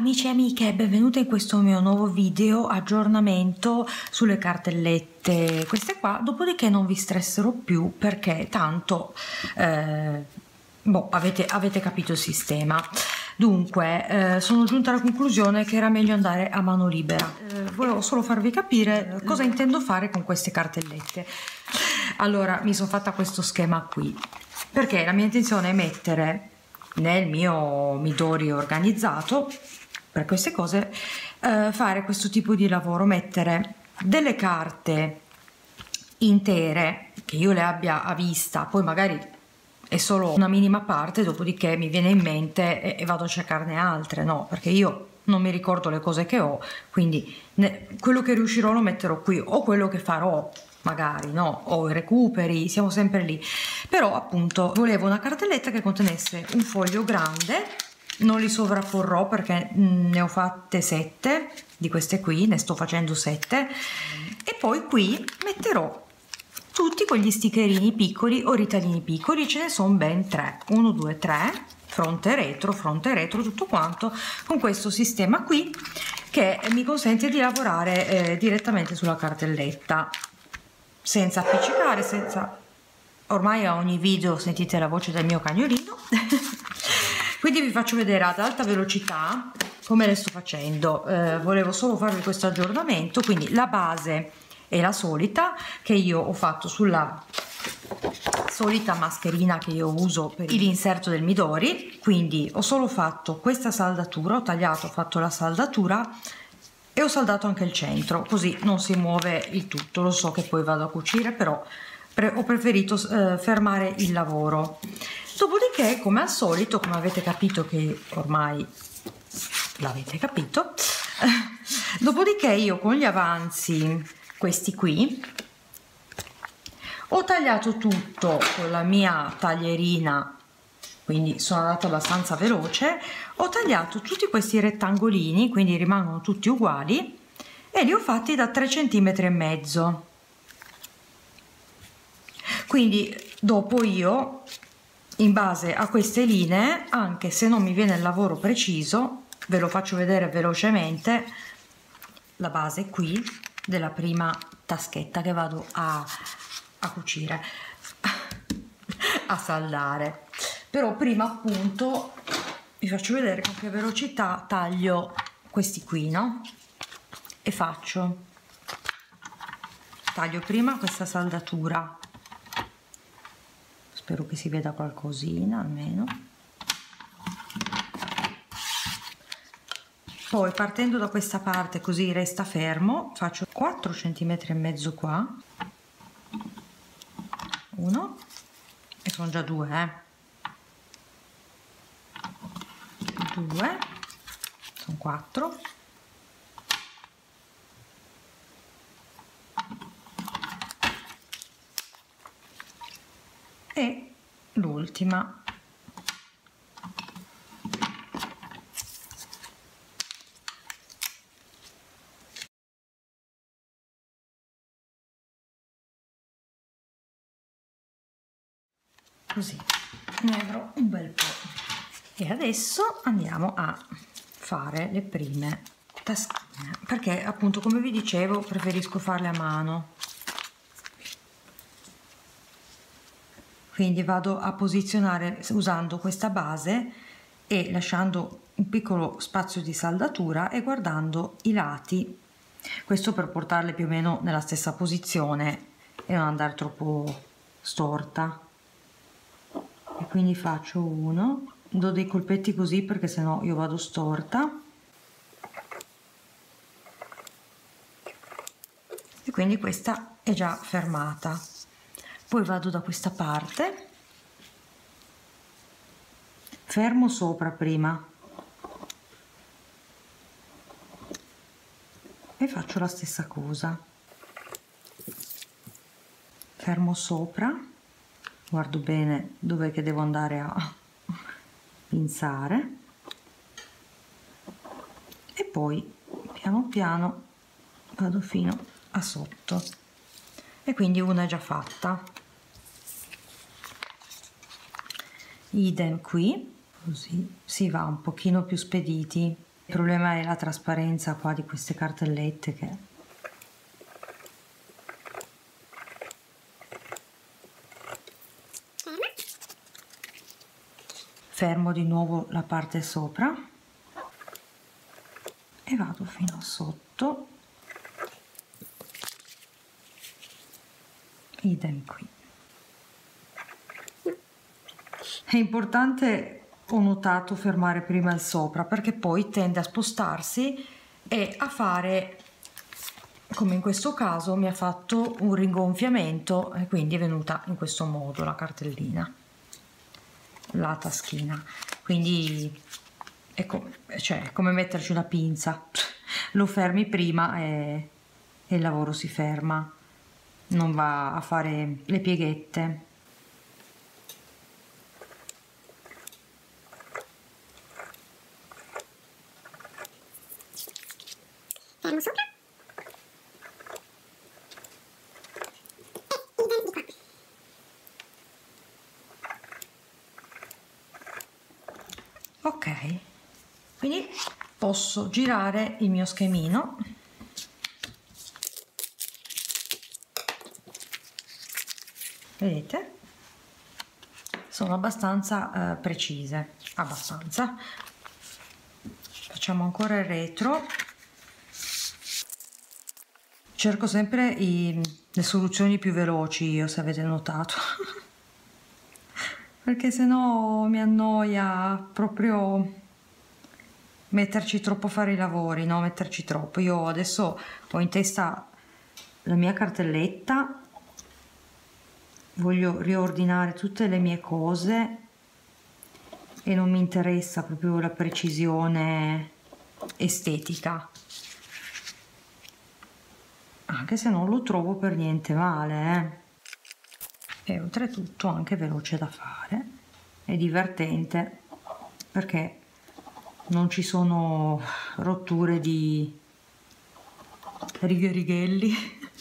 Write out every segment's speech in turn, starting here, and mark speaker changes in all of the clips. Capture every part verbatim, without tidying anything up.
Speaker 1: amici e amiche, benvenuti in questo mio nuovo video aggiornamento sulle cartellette, queste qua, dopodiché non vi stresserò più perché tanto eh, boh, avete, avete capito il sistema. Dunque eh, sono giunta alla conclusione che era meglio andare a mano libera. Eh, volevo solo farvi capire cosa intendo fare con queste cartellette. Allora, mi sono fatta questo schema qui perché la mia intenzione è mettere nel mio Midori organizzato per queste cose, eh, fare questo tipo di lavoro, mettere delle carte intere che io le abbia a vista, poi magari è solo una minima parte, dopodiché mi viene in mente e, e vado a cercarne altre, no? Perché io non mi ricordo le cose che ho, quindi ne, quello che riuscirò lo metterò qui, o quello che farò magari, no? O i recuperi, siamo sempre lì. Però appunto volevo una cartelletta che contenesse un foglio grande, non li sovrapporrò perché ne ho fatte sette di queste qui, ne sto facendo sette, e poi qui metterò tutti quegli stickerini piccoli o ritalini piccoli, ce ne sono ben tre, uno, due, tre, fronte e retro, fronte e retro, tutto quanto con questo sistema qui che mi consente di lavorare eh, direttamente sulla cartelletta senza appiccicare, senza... ormai a ogni video sentite la voce del mio cagnolino. Quindi vi faccio vedere ad alta velocità come le sto facendo. Eh, volevo solo farvi questo aggiornamento. Quindi la base è la solita che io ho fatto sulla solita mascherina che io uso per l'inserto del Midori, quindi ho solo fatto questa saldatura, ho tagliato, ho fatto la saldatura e ho saldato anche il centro, così non si muove il tutto. Lo so che poi vado a cucire, però pre ho preferito eh, fermare il lavoro. Dopodiché, come al solito, come avete capito, che ormai l'avete capito, dopodiché io con gli avanzi, questi qui, ho tagliato tutto con la mia taglierina, quindi sono andata abbastanza veloce, ho tagliato tutti questi rettangolini, quindi rimangono tutti uguali, e li ho fatti da tre centimetri e mezzo. Quindi dopo io, in base a queste linee, anche se non mi viene il lavoro preciso, ve lo faccio vedere velocemente, la base qui della prima taschetta che vado a, a cucire, a saldare. Però prima appunto vi faccio vedere con che velocità taglio questi qui, no? E faccio, taglio prima questa saldatura, spero che si veda qualcosina almeno, poi partendo da questa parte così resta fermo, faccio quattro centimetri e mezzo qua, uno, e sono già due, eh. due, sono quattro, e l'ultima. Così ne avrò un bel po'. E adesso andiamo a fare le prime taschine, perché appunto, come vi dicevo, preferisco farle a mano. Quindi vado a posizionare usando questa base e lasciando un piccolo spazio di saldatura e guardando i lati, questo per portarle più o meno nella stessa posizione e non andare troppo storta. E quindi faccio uno, do dei colpetti così perché sennò io vado storta, e quindi questa è già fermata. Poi vado da questa parte, fermo sopra prima e faccio la stessa cosa, fermo sopra, guardo bene dove che devo andare a pinzare e poi piano piano vado fino a sotto, e quindi una è già fatta. Idem qui, così si va un pochino più spediti. Il problema è la trasparenza qua di queste cartellette che fermo di nuovo la parte sopra e vado fino a sotto, idem qui. È importante, ho notato, fermare prima il sopra perché poi tende a spostarsi e a fare, come in questo caso mi ha fatto un rigonfiamento e quindi è venuta in questo modo la cartellina, la taschina. Quindi è come, cioè, come metterci una pinza, lo fermi prima e, e il lavoro si ferma, non va a fare le pieghette.
Speaker 2: Fermo sopra.
Speaker 1: Ok, quindi posso girare il mio schemino. Vedete? Sono abbastanza eh, precise, abbastanza. Facciamo ancora il retro. Cerco sempre i, le soluzioni più veloci io, se avete notato. Perché sennò mi annoia proprio metterci troppo a fare i lavori, no? Metterci troppo. Io adesso ho in testa la mia cartelletta, voglio riordinare tutte le mie cose e non mi interessa proprio la precisione estetica, anche se non lo trovo per niente male, eh. E oltretutto anche veloce da fare, è divertente perché non ci sono rotture di righe righelli.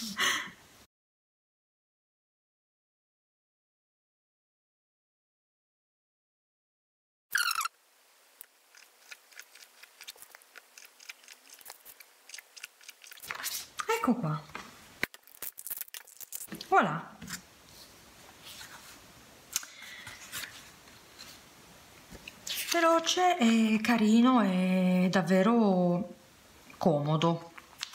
Speaker 1: Ecco qua, voilà. Veloce e carino e davvero comodo.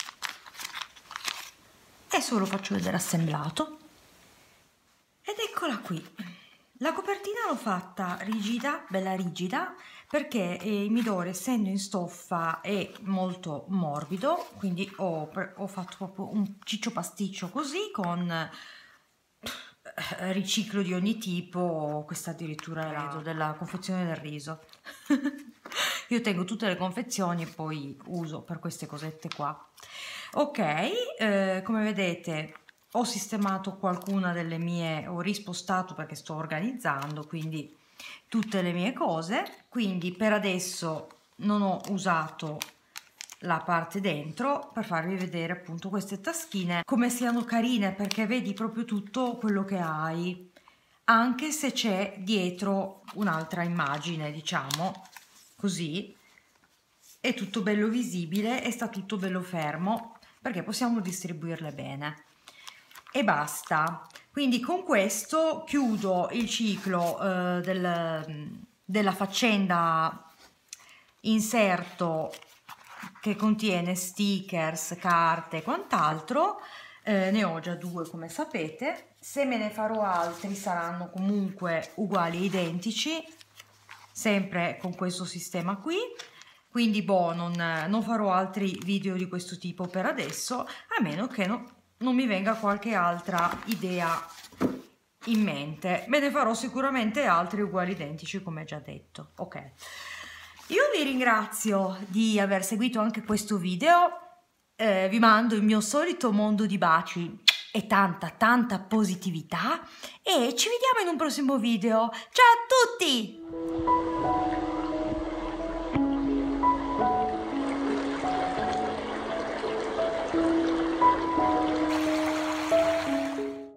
Speaker 1: Adesso lo faccio vedere assemblato. Ed eccola qui. La copertina l'ho fatta rigida, bella rigida, perché il midore, essendo in stoffa, è molto morbido, quindi ho, ho fatto proprio un ciccio pasticcio così con riciclo di ogni tipo. Questa addirittura era della confezione del riso. Io tengo tutte le confezioni e poi uso per queste cosette qua. Ok, eh, come vedete ho sistemato qualcuna delle mie, ho rispostato perché sto organizzando quindi tutte le mie cose, quindi per adesso non ho usato la parte dentro per farvi vedere appunto queste taschine come siano carine, perché vedi proprio tutto quello che hai, anche se c'è dietro un'altra immagine, diciamo così, è tutto bello visibile e sta tutto bello fermo perché possiamo distribuirle bene e basta. Quindi con questo chiudo il ciclo eh, del, della faccenda inserto che contiene stickers, carte e quant'altro. Eh, ne ho già due come sapete, se me ne farò altri saranno comunque uguali e identici, sempre con questo sistema qui, quindi boh, non, non farò altri video di questo tipo per adesso, a meno che no, non mi venga qualche altra idea in mente. Me ne farò sicuramente altri uguali identici come già detto. Ok, io vi ringrazio di aver seguito anche questo video, eh, vi mando il mio solito mondo di baci e tanta tanta positività e ci vediamo in un prossimo video. Ciao a tutti!